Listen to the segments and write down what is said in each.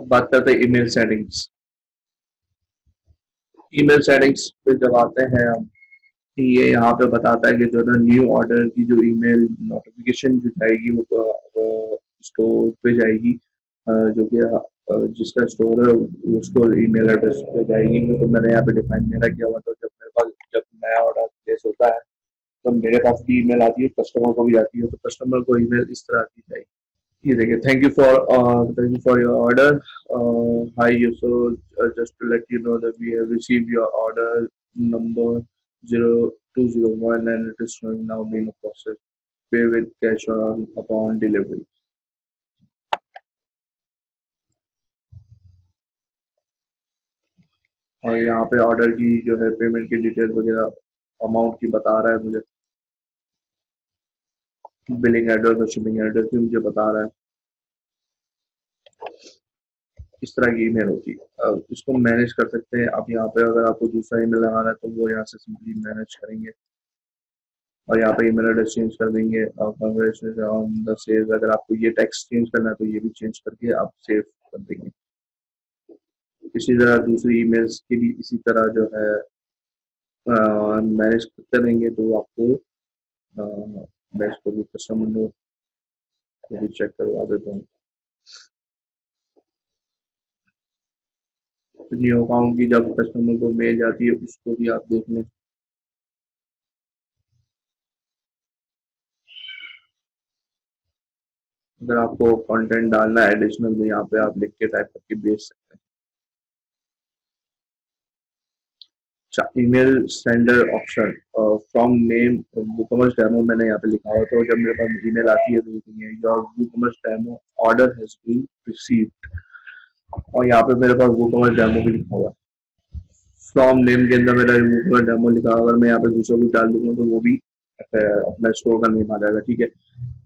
बात करते हैं ईमेल सेटिंग्स। ईमेल सेटिंग्स पे जब आते हैं हम, ये यहाँ पे बताता है कि जो ना न्यू ऑर्डर की जो ईमेल नोटिफिकेशन जो जाएगी वो स्टोर पे जाएगी, जो कि जिसका स्टोर है उसको ईमेल एड्रेस पे जाएगी। तो मैंने यहाँ पे डिफाइन मेरा किया हुआ, तो जब मेरे पास जब नया ऑर्डर प्लेस होता है तो मेरे पास भी ईमेल आती है, कस्टमर को भी आती है, तो कस्टमर को ईमेल इस तरह आती जाएगी। ये देखिए, thank you for your order. Hi Yusuf, just to let you know that we have received your order number 0201 and it is showing now being processed. Pay with cash on upon delivery. और यहाँ पे order की जो है payment की detail वगैरह amount की बता रहा है मुझे, बिलिंग एड्रेस और शिपिंग एड्रेस भी मुझे बता रहा है। इस तरह की ईमेल होती है। इसको मैनेज कर सकते हैं आप। यहाँ पे अगर आपको दूसरा ईमेल लगाना है तो वो यहाँ से सिंपली मैनेज करेंगे और यहाँ पे ईमेल एड्रेस चेंज कर देंगे। ऑन द सेव, अगर आपको ये टेक्स्ट चेंज करना है तो ये भी चेंज करके आप सेव कर देंगे। इसी तरह दूसरी ईमेल्स की भी इसी तरह जो है मैनेज करते रहेंगे। तो आपको मैं इसको भी कस्टमर नोट भी चेक करवा देता हूँ। न्यू अकाउंट की जब कस्टमर को मेल जाती है उसको भी आप देख लें। अगर आपको कंटेंट डालना है एडिशनल तो यहाँ पे आप लिख के टाइप करके भेज सकते हैं। Email sender option from name WooCommerce demo मैंने यहाँ पे लिखा हुआ, तो जब मेरे पास ईमेल आती है तो your WooCommerce demo order has been received, और यहाँ पे मेरे पास वूकॉमर्स डेमो भी लिखा हुआ है। फ्रॉम नेम के अंदर मेरा वूकॉमर्स डेमो लिखा हुआ, अगर मैं यहाँ पे दूसरा कुछ डाल दूंगा तो वो भी अपना स्टोर का नेम आ जाएगा। ठीक है,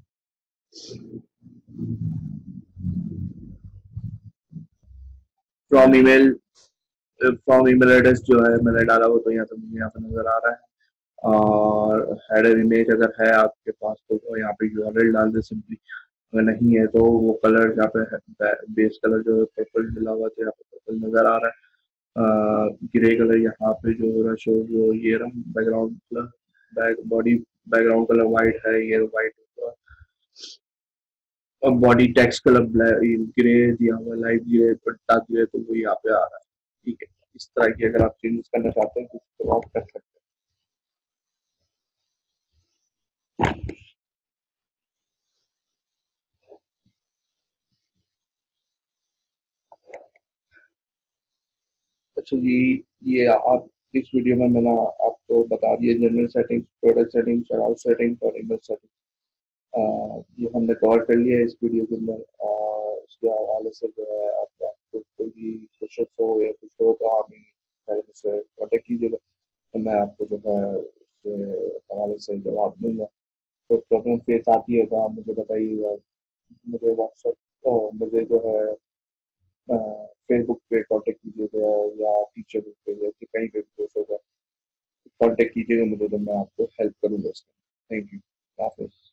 फ्रॉम ईमेल एड्रेस जो है मैंने डाला वो तो यहाँ पे मुझे यहाँ पे नजर आ रहा है। और हेडर इमेज अगर है आपके पास तो यहाँ पे यूआरएल डाल दे सिंपली, अगर नहीं है तो वो कलर यहाँ पे बेस कलर जो है पर्पल मिला हुआ तो यहाँ पे पर्पल नजर आ रहा है। ग्रे कलर यहाँ पे जो हो रहा शो वो ये रहा background colour, body background colour white है, ये वाइट होगा। और बॉडी टेक्स्ट कलर ग्रे दिया हुआ, लाइट ग्रे पट्टा ग्रे, तो वो यहाँ पे आ रहा है। ठीक है, इस तरह की अगर आप चेंजेस करना चाहते हैं तो आप कर सकते हैं। अच्छा जी, ये आप इस वीडियो में मैंने आपको बता दिया general settings, product settings, checkout settings और ईमेल सेटिंग्स। ये हमने कवर कर लिया है इस वीडियो के अंदर। और इसके हवाले से जो है आपको कोई भी क्वेश्चन हो या कुछ हो तो आप मेरे से कॉन्टेक्ट कीजिएगा, तो मैं आपको जो है उसके हवाले से जवाब दूंगा। तो प्रॉब्लम फेस आती है तो आप मुझे बताइएगा। मुझे व्हाट्सएप मुझे जो है फेसबुक पे कांटेक्ट कीजिएगा या टीचर बुक पे या कहीं पे भी पोस्ट होगा, कांटेक्ट कीजिएगा मुझे, तो मैं आपको हेल्प करूँगा इसमें। थैंक यू, हाफिज़।